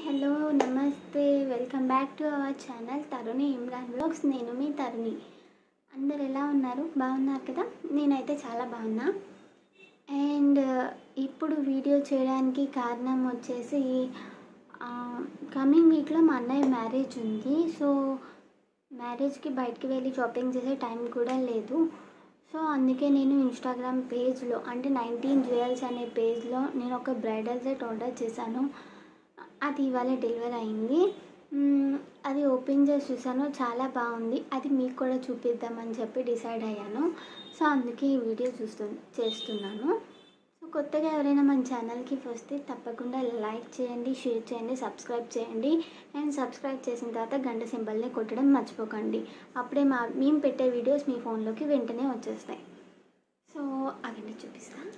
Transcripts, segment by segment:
Hello నమస్తే welcome back to our channel Taruni Imran vlogs. నేను మీ తరుణి. అందరు ఎలా ఉన్నారు? బాగున్నారు కదా? నేనైతే చాలా బాగున్నా. అండ్ ఇప్పుడు వీడియో చేయడానికి కారణం వచ్చేసి కమింగ్ వీక్లో మా అన్నయ్య మ్యారేజ్ ఉంది. సో మ్యారేజ్కి బయటికి వెళ్ళి షాపింగ్ చేసే టైం కూడా లేదు. సో అందుకే నేను ఇన్స్టాగ్రామ్ పేజ్లో అంటే 19 జ్యువెల్స్ అనే పేజ్లో నేను ఒక బ్రైడల్ సెట్ ఆర్డర్ చేశాను. అది ఇవాళ డెలివరీ అయింది. అది ఓపెన్ చేసి చూసాను, చాలా బాగుంది. అది మీకు కూడా చూపిద్దామని చెప్పి డిసైడ్ అయ్యాను. సో అందుకే ఈ వీడియో చేస్తున్నాను. సో కొత్తగా ఎవరైనా మన ఛానల్కి వస్తే తప్పకుండా లైక్ చేయండి, షేర్ చేయండి, సబ్స్క్రైబ్ చేయండి. అండ్ సబ్స్క్రైబ్ చేసిన తర్వాత గంట సింబల్ని కొట్టడం మర్చిపోకండి. అప్పుడే మేము పెట్టే వీడియోస్ మీ ఫోన్లోకి వెంటనే వచ్చేస్తాయి. సో అవన్నీ చూపిస్తాను.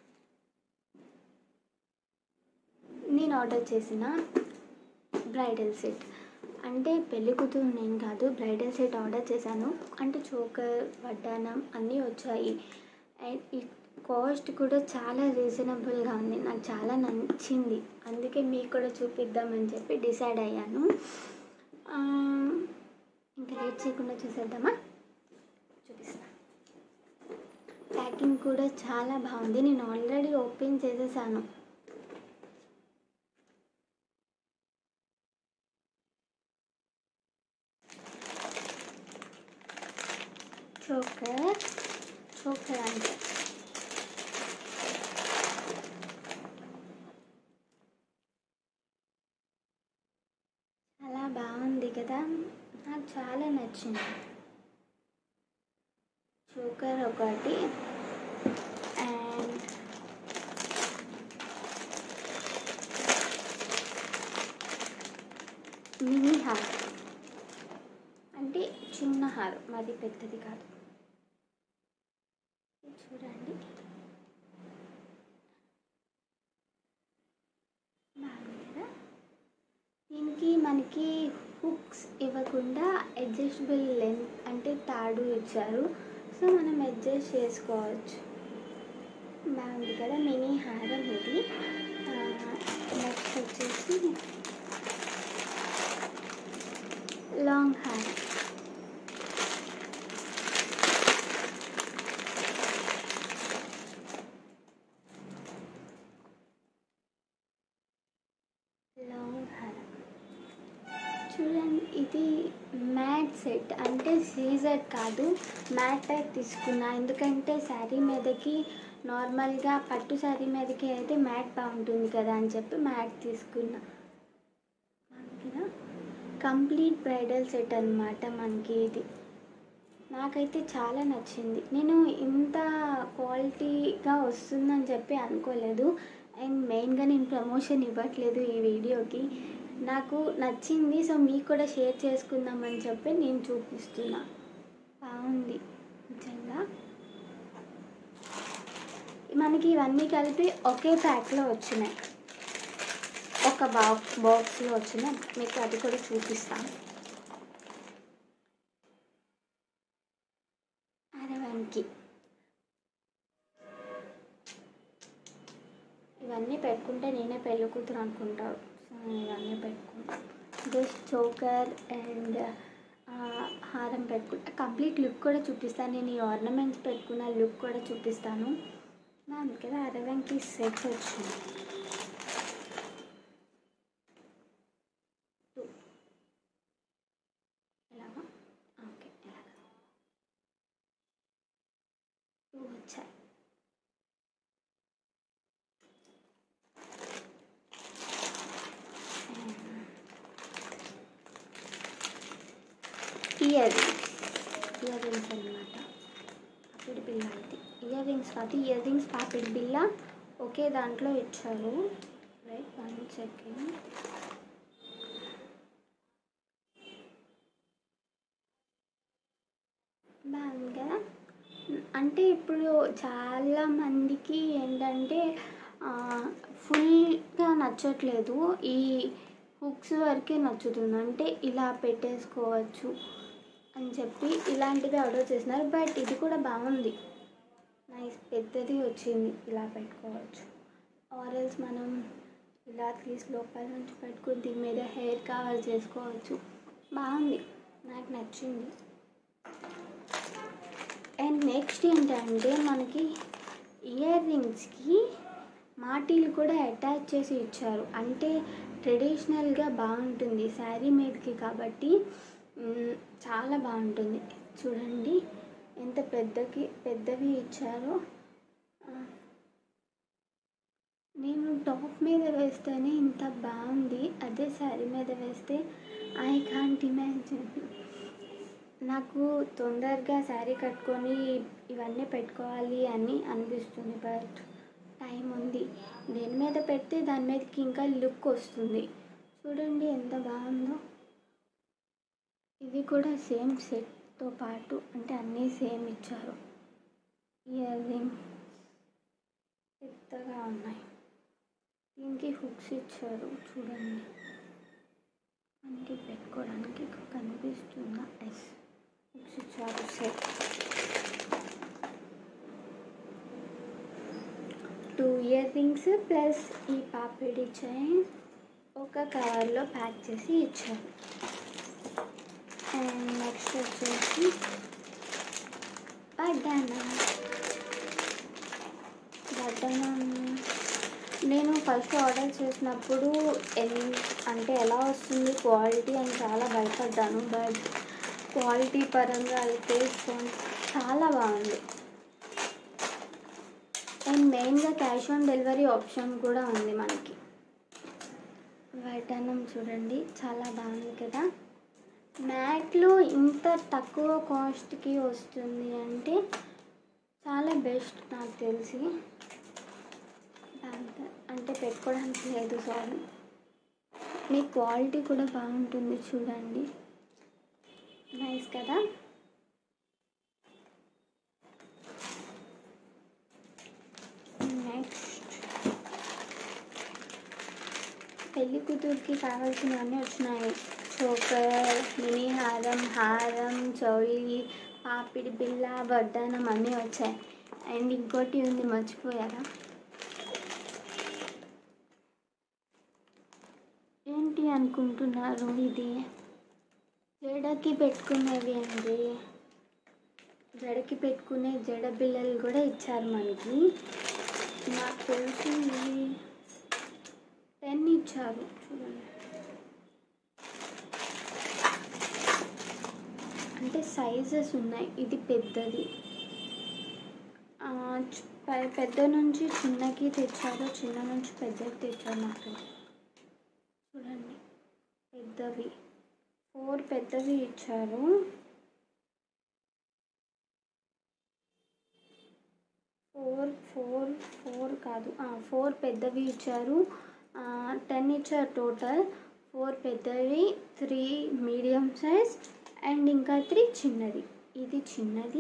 నేను ఆర్డర్ చేసిన బ్రైడల్ సెట్ అంటే పెళ్లి కూతురు నేను కాదు, బ్రైడల్ సెట్ ఆర్డర్ చేశాను. అంటే చోకర్, వడ్డానం అన్నీ వచ్చాయి. అండ్ ఈ కాస్ట్ కూడా చాలా రీజనబుల్గా ఉంది. నాకు చాలా నచ్చింది. అందుకే మీకు కూడా చూపిద్దామని చెప్పి డిసైడ్ అయ్యాను. ఇంకా లేట్ చేయకుండా చూసేద్దామా? చూపిస్తాను. ప్యాకింగ్ కూడా చాలా బాగుంది. నేను ఆల్రెడీ ఓపెన్ చేసేసాను. చోకర్ అంటే చాలా బాగుంది కదా, నాకు చాలా నచ్చింది. చోకర్ ఒకటి అండ్ మినీ హార్ అంటే చిన్న హార్, మరి పెద్దది కాదు. చూడండి, బాగుంది కదా. దీనికి మనకి హుక్స్ ఇవ్వకుండా అడ్జస్టబుల్ లెంత్ అంటే తాడు ఇచ్చారు. సో మనం అడ్జస్ట్ చేసుకోవచ్చు. బాగుంది కదా. మినీ హారం ఇది. నెక్స్ట్ వచ్చేసి లాంగ్ హారం. చూడండి, ఇది మ్యాట్ సెట్ అంటే సీజర్ కాదు, మ్యాట్ టైప్ తీసుకున్నా. ఎందుకంటే శారీ మీదకి నార్మల్గా పట్టు శారీ మీదకి అయితే మ్యాట్ బాగుంటుంది కదా అని చెప్పి మ్యాట్ తీసుకున్నా. కదా కంప్లీట్ బ్రైడల్ సెట్ అన్నమాట మనకి ఇది. నాకైతే చాలా నచ్చింది. నేను ఇంత క్వాలిటీగా వస్తుందని చెప్పి అనుకోలేదు. అండ్ మెయిన్గా నేను ప్రమోషన్ ఇవ్వట్లేదు ఈ వీడియోకి. నాకు నచ్చింది, సో మీకు కూడా షేర్ చేసుకుందామని చెప్పి నేను చూపిస్తున్నా. బాగుంది నిజంగా. మనకి ఇవన్నీ కలిపి ఒకే ప్యాక్లో వచ్చినాయి, ఒక బాక్స్లో వచ్చినాయి. మీకు అది కూడా చూపిస్తాను. అరవైకి ఇవన్నీ పెట్టుకుంటే నేనే పెళ్ళి కూతురు అనుకుంటారు. సో ఇవన్నీ పెట్టుకుంటాను. జస్ట్ చోకర్ అండ్ హారం పెట్టుకుంటా. కంప్లీట్ లుక్ కూడా చూపిస్తాను. నేను ఈ ఆర్నమెంట్స్ పెట్టుకున్న లుక్ కూడా చూపిస్తాను. అందుకే 60కి సెట్ వచ్చింది. ఇలాగా ఓకే, ఇలాగా 2 వచ్చాయి. ఇయర్ రింగ్స్ అన్నమాట. పాపిడి బిల్ల. ఇది ఇయర్ రింగ్స్ కాదు, ఇయర్ రింగ్స్ పాపిడి బిల్ల ఒకే దాంట్లో ఇచ్చారు. Right, 1 second. బాగుంది కదా. అంటే ఇప్పుడు చాలామందికి ఏంటంటే ఫుల్గా నచ్చట్లేదు, ఈ హుక్స్ వరకే నచ్చుతుంది. అంటే ఇలా పెట్టేసుకోవచ్చు అని చెప్పి ఇలాంటిది ఆర్డర్ చేసినారు. బట్ ఇది కూడా బాగుంది, నైస్ పెద్దది వచ్చింది. ఇలా పెట్టుకోవచ్చు. ఆరెల్స్ మనం ఇలా తీసి లోపల నుంచి పెట్టుకుని దీని మీద హెయిర్ కవర్ చేసుకోవచ్చు. బాగుంది, నాకు నచ్చింది. అండ్ నెక్స్ట్ ఏంటంటే మనకి ఇయర్ రింగ్స్కి మాటీలు కూడా అటాచ్ చేసి ఇచ్చారు. అంటే ట్రెడిషనల్గా బాగుంటుంది శారీ మీదకి కాబట్టి చాలా బాగుంటుంది. చూడండి ఎంత పెద్దవి ఇచ్చారో. నేను టాప్ మీద వేస్తేనే ఇంత బాగుంది, అదే శారీ మీద వేస్తే ఐ కాంట్ ఇమాజిన్. నాకు తొందరగా శారీ కట్టుకొని ఇవన్నీ పెట్టుకోవాలి అని అనిపిస్తుంది, బట్ టైం ఉంది. దేని మీద పెడితే దాని మీదకి ఇంకా లుక్ వస్తుంది. చూడండి ఎంత బాగుందో. ఇది కూడా సేమ్ సెట్తో పాటు, అంటే అన్నీ సేమ్ ఇచ్చారు. ఇయర్ రింగ్ పెద్దగా ఉన్నాయి, దీనికి హుక్స్ ఇచ్చారు. చూడండి మనకి పెట్టుకోవడానికి కనిపిస్తుందా? ఎస్, హుక్స్ ఇచ్చారు. సెట్ 2 ఇయర్ రింగ్స్ ప్లస్ ఈ పాపిడి చైన్ ఒక కవర్లో ప్యాక్ చేసి ఇచ్చారు. అండ్ నెక్స్ట్ వచ్చేసి వడ్డానం. నేను ఫస్ట్ ఆర్డర్ చేసినప్పుడు అంటే ఎలా వస్తుంది క్వాలిటీ అని చాలా భయపడ్డాను, బట్ క్వాలిటీ పరంగా అయితే చాలా బాగుంది. అండ్ మెయిన్గా క్యాష్ ఆన్ డెలివరీ ఆప్షన్ కూడా ఉంది మనకి. వడ్డానం చూడండి చాలా బాగుంది కదా. మ్యాట్లో ఇంత తక్కువ కాస్ట్కి వస్తుంది అంటే చాలా బెస్ట్ నాకు తెలిసి. అంటే పెట్టుకోవడానికి లేదు, సారీ. మీ క్వాలిటీ కూడా బాగుంటుంది చూడండి, నైస్ కదా. నెక్స్ట్ పెళ్లి కూతురికి కావాల్సినవన్నీ వచ్చినాయి. చోకర్, మినీ హారం, చౌలి, పాపిడి బిళ్ళ, వడ్డానం అన్నీ వచ్చాయి. అండ్ ఇంకోటి ఉంది, మర్చిపోయారా? ఏంటి అనుకుంటున్నారు? ఇది జడకి పెట్టుకునేవి అండి. జడకి పెట్టుకునే జడ బిళ్ళలు కూడా ఇచ్చారు మనకి. నాకు తెలిసి 10 ఇచ్చారు. చూడండి, అంటే సైజెస్ ఉన్నాయి. ఇది పెద్దది, పెద్ద నుంచి చిన్నకి తెచ్చారు, చిన్న నుంచి పెద్దకి తెచ్చారు. నాకు చూడండి పెద్దవి 4 పెద్దవి ఇచ్చారు. 4 కాదు, 4 పెద్దవి ఇచ్చారు. 10 ఇచ్చారు టోటల్. 4 పెద్దవి, 3 మీడియం సైజ్ అండ్ ఇంకా 3 చిన్నది. ఇది చిన్నది,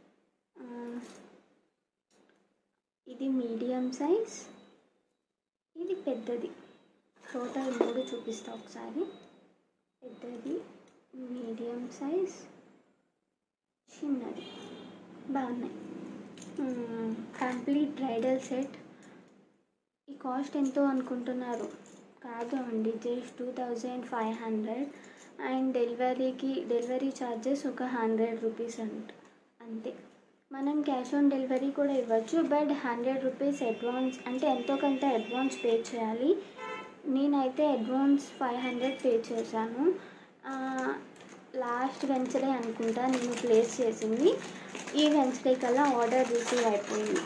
ఇది మీడియం సైజ్, ఇది పెద్దది. టోటల్ 3 చూపిస్తా ఒకసారి. పెద్దది, మీడియం సైజ్, చిన్నది. బాగున్నాయి. Complete bridal set. ఈ కాస్ట్ ఎంతో అనుకుంటున్నారు? కాదు అండి, జస్ట్ 2500. అండ్ డెలివరీ ఛార్జెస్ ఒక 100 రూపీస్ అంతే. మనం క్యాష్ ఆన్ డెలివరీ కూడా ఇవ్వచ్చు, బట్ 100 రూపీస్ అడ్వాన్స్, అంటే ఎంతో కొంత అడ్వాన్స్ పే చేయాలి. నేనైతే అడ్వాన్స్ 500 పే చేశాను. లాస్ట్ వెన్స్డే అనుకుంటా నేను ప్లేస్ చేసింది. ఈ వెన్స్డే కల్లా ఆర్డర్ రిసీవ్ అయిపోయింది.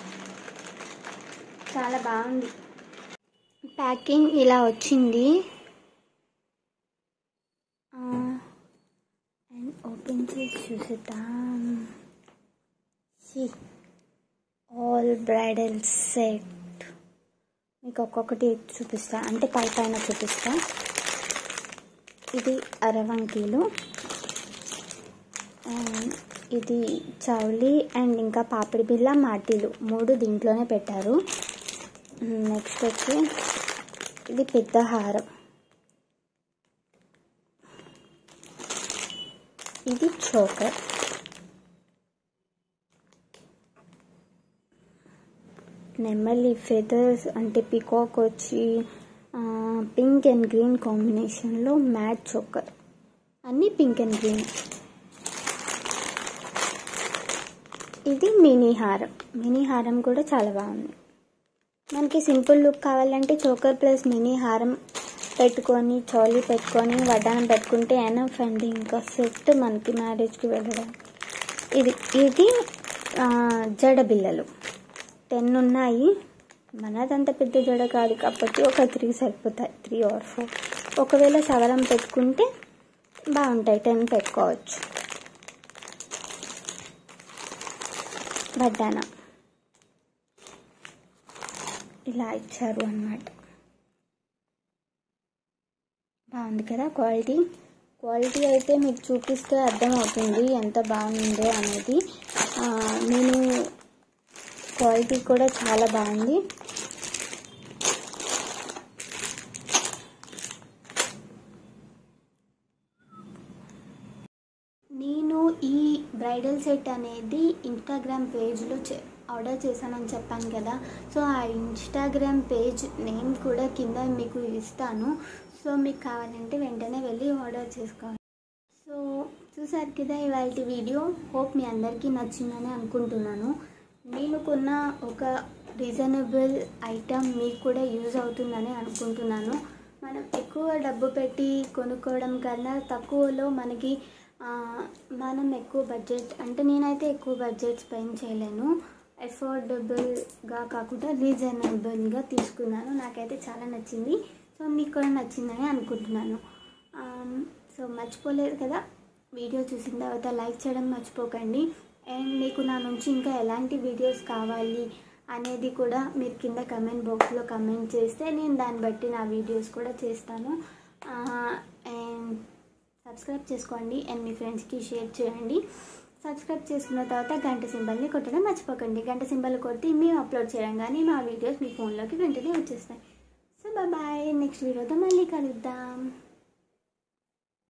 చాలా బాగుంది. ప్యాకింగ్ ఇలా వచ్చింది. అండ్ ఓపెన్ చేసి చూసేద్దాం. All bridal set. మీకు ఒక్కొక్కటి చూపిస్తా, అంటే పైన చూపిస్తా. ఇది అరవంకీలు, అండ్ ఇది చౌలి, అండ్ ఇంకా పాపిడి బిళ్ళ, మాటీలు 3 దీంట్లోనే పెట్టారు. నెక్స్ట్ వచ్చి ఇది పెద్ద హారం, ఇది చోకర్, నెమలి ఫెదర్స్ అంటే పికాక్ వచ్చి పింక్ అండ్ గ్రీన్ కాంబినేషన్లో మ్యాట్ చోకర్, అన్నీ పింక్ అండ్ గ్రీన్. ఇది మినీ హారం కూడా చాలా బాగుంది. మనకి సింపుల్ లుక్ కావాలంటే చోకర్ ప్లస్ మినీ హారం పెట్టుకొని చౌలీ పెట్టుకొని వడ్డానం పెట్టుకుంటే ఎనఫ్ అండి. ఇంకా సెట్ మనకి మ్యారేజ్కి వెళ్ళడం. ఇది జడ బిళ్ళలు 10 ఉన్నాయి. మనదంత పెద్ద జడ కాదు కాబట్టి ఒక 3 సరిపోతాయి, 3 or 4. ఒకవేళ సవరం పెట్టుకుంటే బాగుంటాయి, 10 పెట్టుకోవచ్చు. వడ్డానం ఇలా ఇచ్చారు అన్నమాట. బాగుంది కదా క్వాలిటీ అయితే మీకు చూపిస్తే అర్థమవుతుంది ఎంత బాగుందో అనేది. నేను క్వాలిటీ కూడా చాలా బాగుంది. నేను ఈ బ్రైడల్ సెట్ అనేది ఇన్స్టాగ్రామ్ పేజ్లో ఆర్డర్ చేశానని చెప్పాను కదా. సో ఆ ఇన్స్టాగ్రామ్ పేజ్ నేమ్ కూడా కింద మీకు ఇస్తాను. సో మీకు కావాలంటే వెంటనే వెళ్ళి ఆర్డర్ చేసుకోవాలి. సో చూసారు కదా ఇవాళ వీడియో. హోప్ మీ అందరికీ నచ్చిందని అనుకుంటున్నాను. నేను కొన్న ఒక రీజనబుల్ ఐటమ్ మీకు కూడా యూజ్ అవుతుందని అనుకుంటున్నాను. మనం ఎక్కువ డబ్బు పెట్టి కొనుక్కోవడం కన్నా తక్కువలో మనకి మనం ఎక్కువ బడ్జెట్, అంటే నేనైతే ఎక్కువ బడ్జెట్ స్పెండ్ చేయలేను. అఫోర్డబుల్గా కాకుండా రీజనబుల్గా తీసుకున్నాను. నాకైతే చాలా నచ్చింది. సో మీకు కూడా నచ్చిందని అనుకుంటున్నాను. సో మర్చిపోలేదు కదా, వీడియో చూసిన తర్వాత లైక్ చేయడం మర్చిపోకండి. అండ్ మీకు నా నుంచి ఇంకా ఎలాంటి వీడియోస్ కావాలి అనేది కూడా మీరు కింద కమెంట్ బాక్స్లో కమెంట్ చేస్తే నేను దాన్ని బట్టి నా వీడియోస్ కూడా చేస్తాను. అండ్ సబ్స్క్రైబ్ చేసుకోండి అండ్ మీ ఫ్రెండ్స్కి షేర్ చేయండి. సబ్స్క్రైబ్ చేసుకున్న తర్వాత గంట సింబల్ని కొట్టడం మర్చిపోకండి. గంట సింబల్ కొట్టి మేము అప్లోడ్ చేయగానే మా వీడియోస్ మీ ఫోన్లోకి వెంటనే వచ్చేస్తాయి. సో బాయ్, నెక్స్ట్ వీడియోతో మళ్ళీ కలుద్దాం.